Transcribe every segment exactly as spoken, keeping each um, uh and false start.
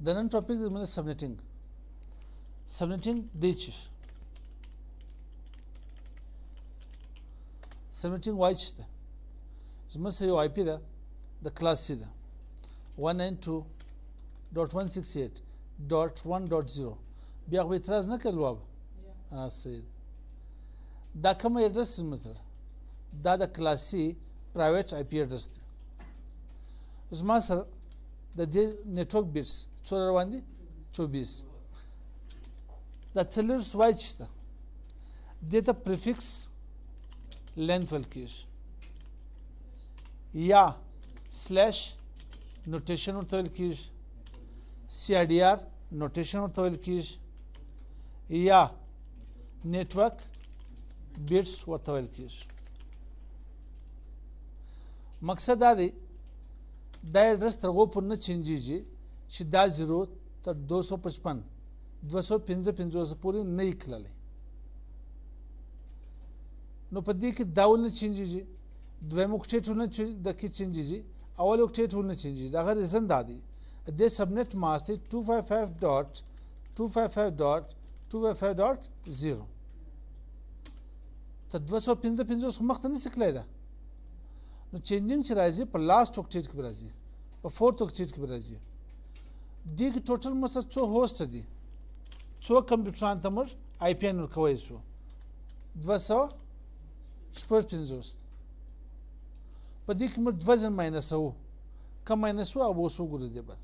د نن ټاپک زموږ سبنیټینګ سبنیټینګ دی چې سبنیټینګ وایي چې ده زموږ سره یو آی پی ده د کلاس سی ده one ninety-two dot one sixty-eight dot one dot zero بیا خو اعتراض نه کړل واب ها صحیح دا کوم ایډرس زموږ سره دا د کلاس سی پرایویټ آی پی ایډرس دی زما سره د دې نیټورک بیټس څومره روان دي چوبیس دا څلور سوایچ شته دې ته پریفکس لینث ویل کېږي یا سلیش نوټیشن ورته ویل کېږي سی آی ډي آر نوټیشن ورته ویل کېږي یا نیټورک بیټس ورته ویل کېږي مقصد دا دی دا ایډرس تر هغو پورې نه چینجېږي چې دا زیرو تر دو سو پچپن دوه سوه پنځه پنځوس پورې نه یې کړلی نو په دې کې دا ولې نه چینجېږي دویم اوکټیټ ولې نه دقیق چینجېږي اول اوکټیټ ولې نه چینجېږي د هغه ریزن دا دی دې سبنیټ ماسک دی two fifty-five dot two fifty-five dot two fifty-five dot zero تر دوه سوه پنځه پنځوس مخته نه شي کړلی ده نو چینجینګ چې راځي په لاست اوکټیټ کې به راځي په فورت اوکټیټ کې به راځي دې کې ټوټل موږ سره څو هوسټ دي څو کمپیوټرانو ته موږ آی پی این ورکولی شو دوه سوه شپږ پنځوس په دې کې موږ دوه ځل ماینسوو کم ماینسوو هغه به اوس وګورو دې بعد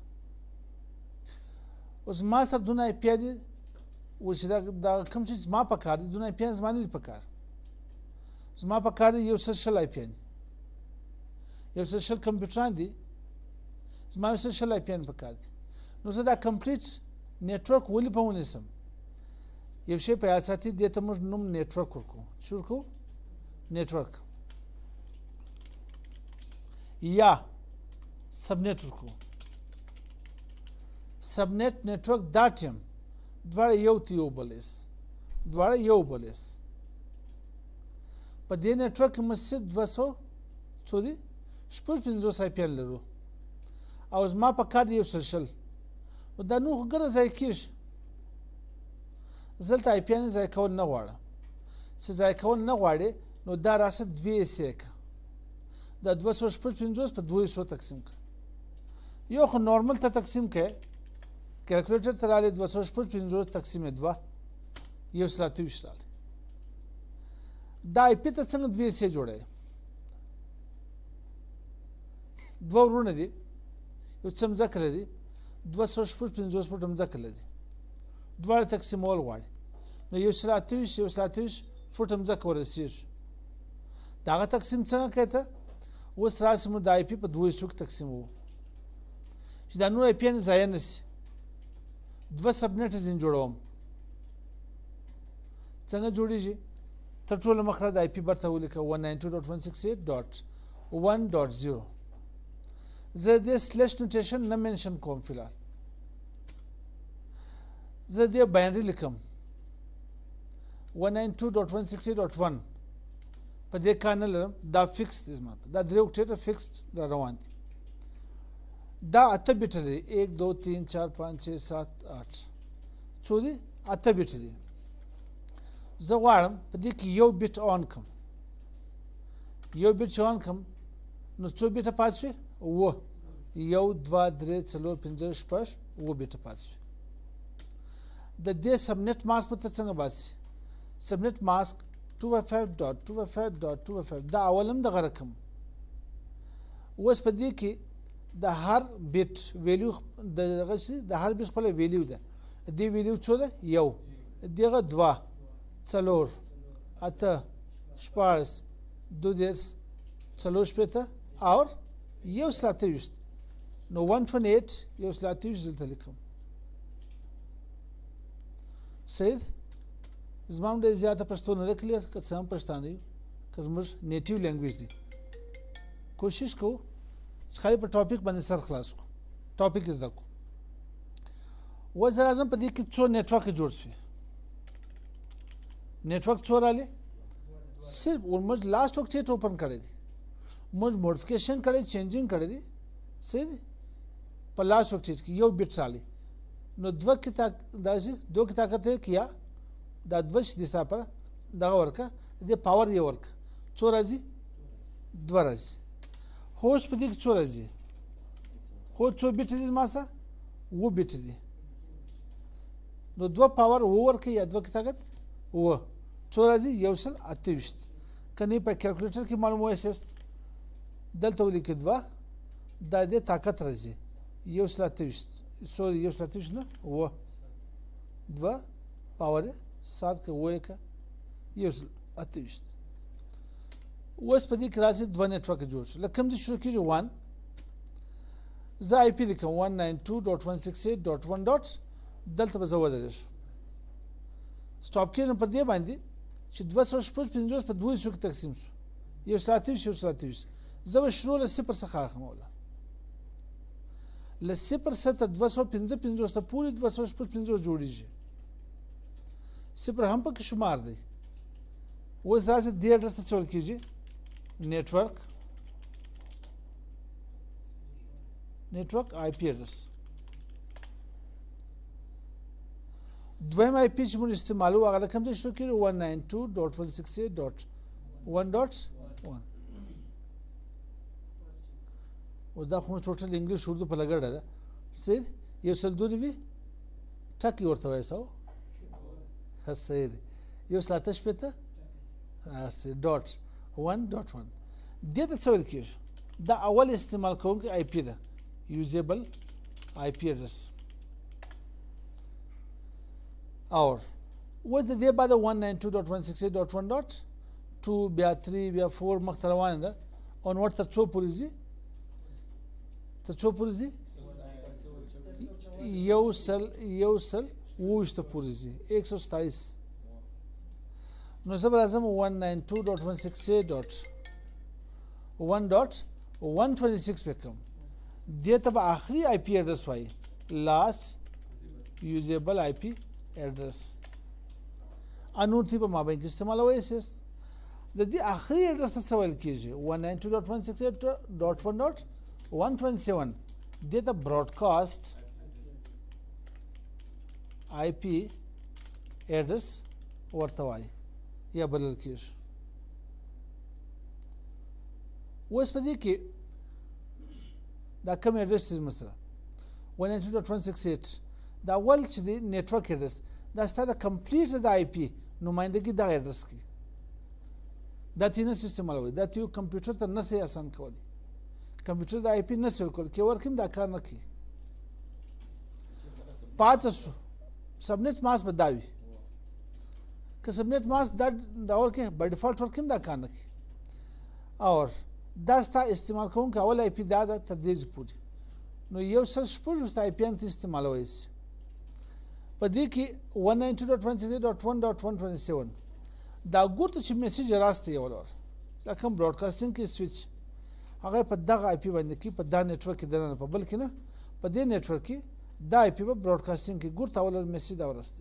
اوس ما سره دونه آی پی دي اوس دا دا کوم چې زما په کار دي دونه آی پی این زما نه دي په کار زما په کار دي یو سل شل آی پی این یو سل شل کمپیوټران دي زما یو سل شل آی پی این په کار دي نو زه دا کمپلیټ نیټورک ولې په ونیسم یو شی په یاد ساتي دې ته موږ نوم نیټورک ورکوو څه ورکوو نیټورک یا سبنیټ ورکوو سبنیټ نیټورک ډاټ یم دواړه یو ته یو بل ایس دواړه یو بل ایس په دې نیټورک کې موږ صرف دوه سوه څو دي شپږ پنځوس آی پی این لرو او زما په کار دی یو سل شل نو دا نور خو ګره ضایع کېږي زه دلته آی پی این ضایع کول نه غواړم چې ضایع کول نه غواړې نو دا راسه دوې حصې یې کړه دا دوه سوه شپږ پنځوس په دوه حصو تقسیم کړه یو خو نارمل ته تقسیم کړئ کیلکولیټر ته راغلی دوه سوه شپږ پنځوس تقسیم دوه یو سل اته ویشت راغلی دا آی پي ته څنګه دوې حصې جوړوي دوه ورونه دي یو څه مځکه لري دوه سوه شپږ پنځوس فوټه مځکه لري دواړه تقسیمول غواړي نو یو سل اته ویشت یو سل اته ویشت فوټه مځکه ورسېږي د هغه تقسیم څنګه کوي ته اوس راسي موږ د آی پي په دوو حصو کې تقسیموو چې دا نور آی پي این ضایع نه شي دوه سبنیټ ځینې جوړوم څنګه جوړېږي تر ټولو مخکې د آی پي برته ولیکه one ninety-two dot one sixty-eight dot one dot zero زه دې سلیش نوټیشن نه منشن کوم فلحال زه دې باینري لیکم one ninety-two dot one sixty-eight dot one په دې کار نه لرم دا فکس دی زما دا درې اوکټیټه فکسډ را روان دي دا اته بیټه لري ایک دو تین چار پانچ چھ سات آٹھ څو دي اته بیټه دي زه غواړم په دې کې یو بیټ آن کړم یو بیټ چې آن کړم نو څو بیټه پاتې شوې اووه یو دوه درې څلور پنځه شپږ اووه بیټه پاتې شوې د دې سبنیټ ماسک په ته څنګه باسي سبنیټ ماسک two fifty-five dot two fifty-five dot two fifty-five دا اول هم دغه رقم اوس په دې کې د هر بیټ ویلیو دغه د هر بیټ خپله ویلیو ده دې ویلیو څو ده یو دغه دوه څلور اته شپاړس دوه دېرش څلور شپېته او یو سل اته ویشت نو one twenty-eight یو سل اته ویشت دلته لیکم صحیح زما هم ډېر زیاته پښتو نه ده کلیر که څه هم پښتانه یو که زموږ نیټیو لینګویج دی کوشش کوو چې خالي په ټاپک باندې سر خلاص کړو ټاپک زده کړو اوس زه راځم په دې کې څو نیټورک جوړ شوي نیټورک څو راغلي صرف موږ لاست اوکټیټ اوپن کړی دی موږ موډیفیکیشن کړی چینجینګ کړی دی صحیح دی په لاست اوکټیټ کې یو بیټ راغلی نو دوه کې دا چې دوه کې طاقت یې کیا دا دوه چې دي ستا پر دغه ورکه د پاور یې ورکه څو راځي دوه راځي هوش په دې کې څو راځي خو څو بیټ دي زما سره اووه بیټ دي نو دوه پاور اووه ورکه یا دوه کې طاقت اووه څو راځي یو سل اته ویشت که نه په کیلکولیټر کې معلوم وایاست دلته ولیکئ دوه دا دې طاقت راځي یو سل اته ویشت سوري یو سل اته ویشت نه اووه دوه پاور سات که اووه که یو سل اته ویشت اوس په دې کې راځي دوه نیټورک جوړ شو له کوم ځای شروع کېږي وان زه آی پي لیکم ون ناین ټو ډاټ ون سکس ایټ ډاټ ون ډاټ دلته به زه ودرېږم سټاپ کېږم په دې باندې چې دوه سوه شپږ پنځوس په دوه حصو کې تقسیم شو یو سل اته ویشت یو سل اته ویشت زه به شروع له صفر څخه اخلم اوله له صفر څخه تر دوه سوه پنځه پنځوس ته پورې دوه سوه شپږ پنځوس جوړېږي صفر هم پکې شمار دی اوس راځي دې اډرس ته څه ویل کېږي نیټورک نیټورک آی پی اډرس دویم آی پی چې موږ استعمالوو هغه له کوم ځای شروع کېږي ون ناین ټو ډاټ ون سکس ایټ ډاټ ون ډاټ ون او دا خو ټوټل انګلیش اردو په لګړه ده صحیح یو سل دوه نوي ټکي ورته وایي سو ښه صحیح دی یو سل اته شپېته ډاټ ون ډاټ ون دې ته څه ویل کېږي دا اول استعمال کوونکی آی پی ده یوزیبل آی پی اډرس اور اوس د دې بعد ون ناین ټو ډاټ ون سکس ایټ ډاټ ون ډاټ ټو بیا تھری بیا فور مخته روانه ده اونورډ تر څو پورې ځي تر څو پورې ځي یو سل یو سل اووه ویشته پورې ځي ایک سو ستایس نو زه به راځم ون ناین ټو ډاټ ون سکس ایټ ډاټ ون ډاټ ون ټوینټي سکس پې کوم دې ته به آخري آی پی اډرس وایي لاست یوزیبل آی پی اډرس انور تی په مابین کې استعمالولی سیست د دې آخري اډرس ته څه ویل کېږي ون ناین ټو ډاټ ون سکس ایټ ډاټ ون ډاټ ون ټوینټي سیون دې ته براډکاسټ آی پی اډرس ورته وایي یا بلل کېږي اوس په دې کې دا کوم اډرس دی مثلا ون ناین ټو ډاټ ون سکس ایټ دا اول چې دی نیټورک اډرس دا ستا د کمپلیټ د آی پی نمایندګي دغه اډرس کې دا تی نسي استعمالولی دا تی یو کمپیوټر ته نسي اسان کولی کمپیوټر د آی پی نسي ورکولی کې ورکړم دا کار نه کوي پاتې شو سبنیټ ماسک به دا وي که سبنیټ ماسک دا دا ورکړې بای ډیفالټ ورکړم دا کار نه کوي اور دا ستا استعمال کوونکی اول آی پی دا ده تر دې پورې نو یو سل شپږ وروسته آی پی هم ته استعمالولی شي په دې کې ون ناین ټو ډاټ ون سکس ایټ ډاټ ون ډاټ ون ټوینټي سیون دا ګورته چې میسیج راسته یې ولور دا کوم براډکاسټینګ کې سویچ هغه په دغه آی پی باندې کې په دا نیټورک کې دننه په بل کې نه په دې نیټورک کې دا آی پی په براډکاسټینګ کې ګورته ولور میسیج دا ورسته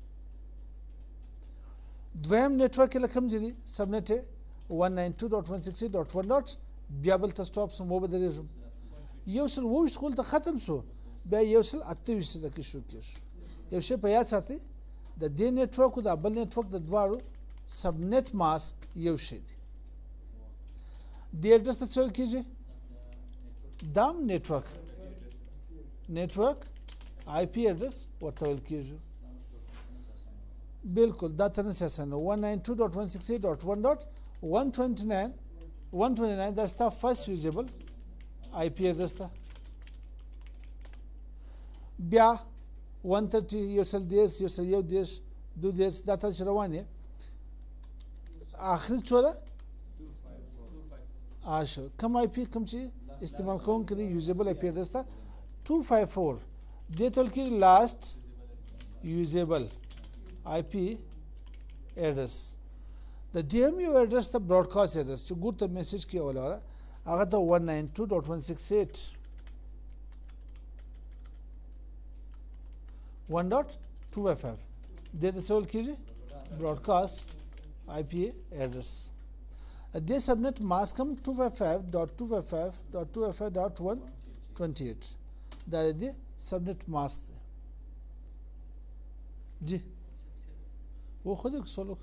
دویم نیټورک کې لکم چې دی سبنیټ ون ناین ټو ډاټ ون سکس ایټ ډاټ ون ډاټ بیا بل ته سټاپ سم وبدرېږم یو سل اووه ویشت خو دلته ختم شو بیا یو سل اته ویشت دقیقې شروع کېږي یو شی په یاد ساتئ د دې نیټورک او د بل نیټورک د دواړو سبنیټ ماسک یو شی دی دې اډرس ته څه ویل کېږي دا هم نیټورک نیټورک آی پی اډرس ورته ویل کېږي بالکل دا ته نسي اسانه ون ناین ټو ډاټ ون سکس ایټ ډاټ ون ډاټ ون ټوینټي ناین ون ټوینټي ناین دا ستا فرست یوزیبل آی پی اډرس ته بیا ون تھرټي یو سل دېرش یو سل یو دېرش دوه دېرش دا ته چې روان یې آخري څو ده آشو کم آی پی کم چې استعمال کوونکی دی یوزیبل آی پی اډرس ته ټو فایو فور دې ته ویل کېږي لاست یوزیبل آی پی اډرس د دې هم یو اډرس ته براډکاسټ اډرس چې ګورته میسیج کې ولاره هغه ته ون ناین ټو ډاټ ون سکس ایټ ون ډاټ ټو فایو فایو دې ته څه ویل کېږي براډکاسټ آی پی اډرس دې سبنیټ ماسک هم ټو فایو فایو ډاټ ټو فایو فایو ډاټ ټو فایو فایو ډاټ ون ټوینټي ایټ دا دې سبنیټ ماسک دی جی و خو دې سوالو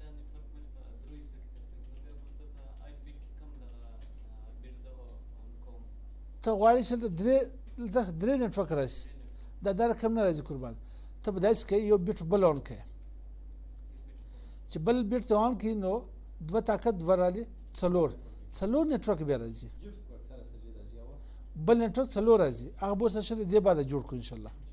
ته غواړې چې درې درې نیټورک راشي دا دا رقم نه راځي قربان ته به داسې کوې یو بیټ بل اون کوې چې بل بیټ ته اون کړي نو دوه طاقت دوه رالي څلور څلور نیټورک بیا راځي بل نیټورک څلور راځي هغه به اوس دې بعده جوړ کړو انشاءالله